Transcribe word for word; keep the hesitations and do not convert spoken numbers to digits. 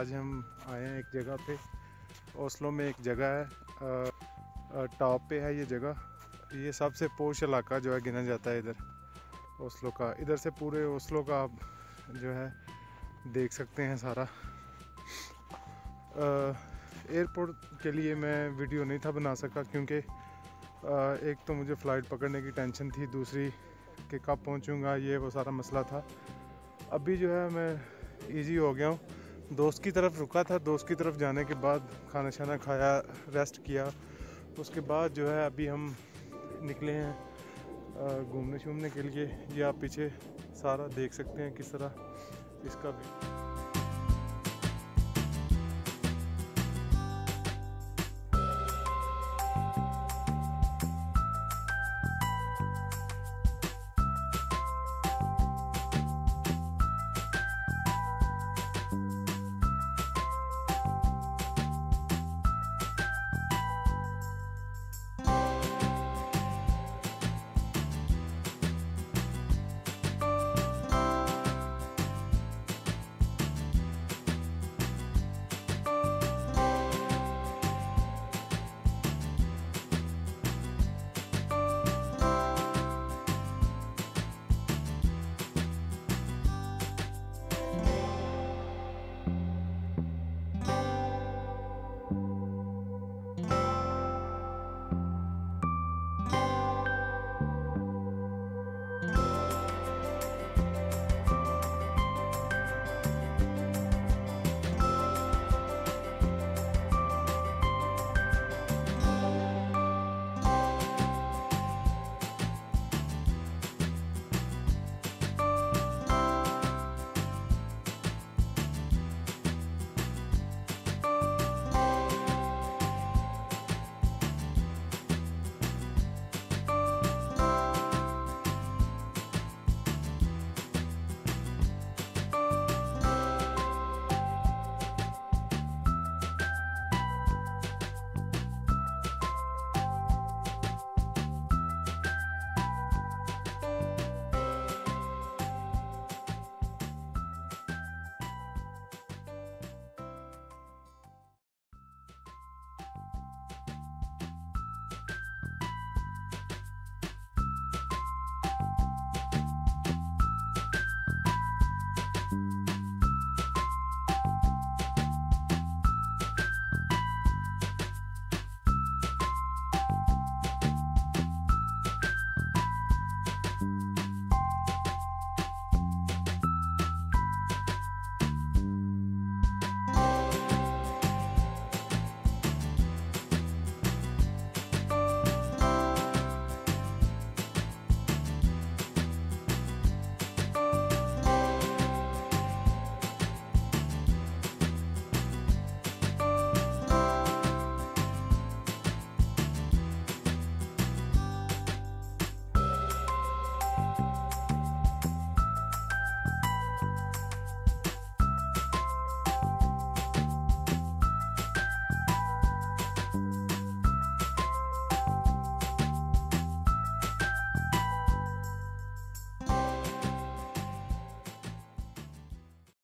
आज हम आए हैं एक जगह पे, ओस्लो में एक जगह है, टॉप पे है ये जगह। ये सबसे पोश इलाका जो है गिना जाता है इधर ओस्लो का। इधर से पूरे ओस्लो का आप जो है देख सकते हैं सारा। एयरपोर्ट के लिए मैं वीडियो नहीं था बना सका क्योंकि एक तो मुझे फ़्लाइट पकड़ने की टेंशन थी, दूसरी कि कब पहुंचूंगा, ये वो सारा मसला था। अभी जो है मैं इजी हो गया हूँ। दोस्त की तरफ रुका था, दोस्त की तरफ जाने के बाद खाना शाना खाया, रेस्ट किया, उसके बाद जो है अभी हम निकले हैं घूमने शूमने के लिए। ये आप पीछे सारा देख सकते हैं किस तरह इसका भी।